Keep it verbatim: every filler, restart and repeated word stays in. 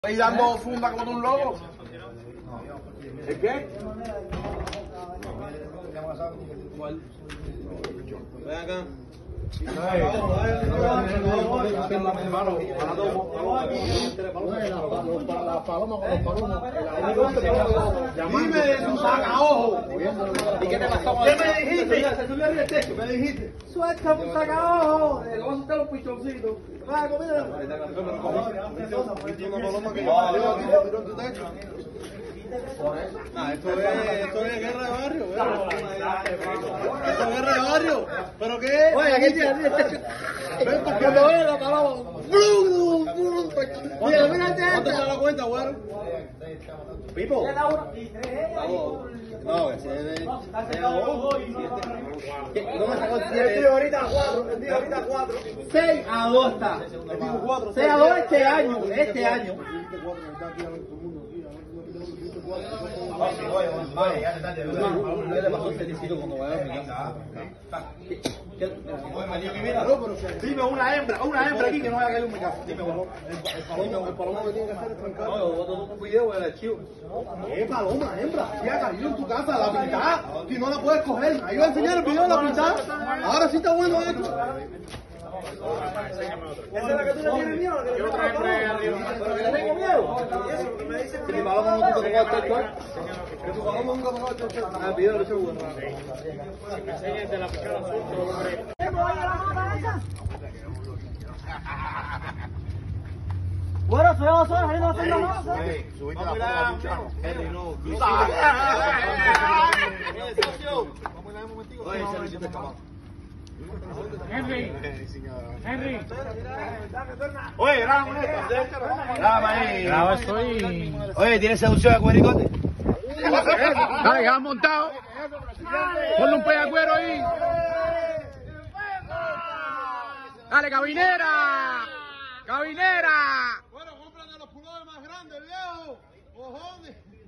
Ahí dando funda como de un lobo. ¿El qué? ¿Cuál? Ven acá. Dime su sacaojo. ¿Y qué te pasó? ¿Qué me dijiste? Se subió el techo. ¿Me dijiste? Suelta un sacaojo. Le vamos a hacer los pichoncitos. Va, comida. Nah, esto es, esto es guerra de barrio, ¿verdad? Esto es guerra de barrio. ¿Pero qué? Oye, aquí tiene. Ven, porque cuando vea la palabra. Mira, mira, ¿cuánto te da cuenta, güero? Pipo. No, ese es de. ¿Cómo me sacó el siete? Ahorita cuatro. Ahorita cuatro. seis a dos está. seis a dos este año. Este año. ¿Qué le pasó a Felicito cuando vaya a mi casa? Dime una hembra, una hembra aquí que no haya caído en mi casa. Dime, por favor. El paloma que tiene que hacer es trancar. No, yo voy a un video del archivo. ¿Qué paloma, hembra? Si ha caído en tu casa, la pintada, que no la puedes coger. Ahí voy a enseñar el video de la pintada. Ahora sí está bueno esto. ¿Esa es la que tú le tienes miedo? ¿La que le ¿Pero que le tengo miedo? ¿Y eso? ¿Qué me dices? Si mi paloma no te tocó el techo, ¿eh? Que tu paloma nunca tocó el techo. Ah, el video lo hice bueno. Enséñate la picada azul, te lo logré. Bueno, soy dos horas, ahí no haciendo nada. Subiste la foto, Henry, no. Vamos a ir un momentico. Oye, se lo hiciste escapado. Henry, Henry. Oye, graba con esto. Graba ahí. Graba estoy. Oye, ¿tienes seducción de cuericote? Dale, ya montado. Ponle un pegagüero ahí. Dale, cabinera. Cabinera. Bueno, cómprate los pulores más grandes, viejo. Cojones.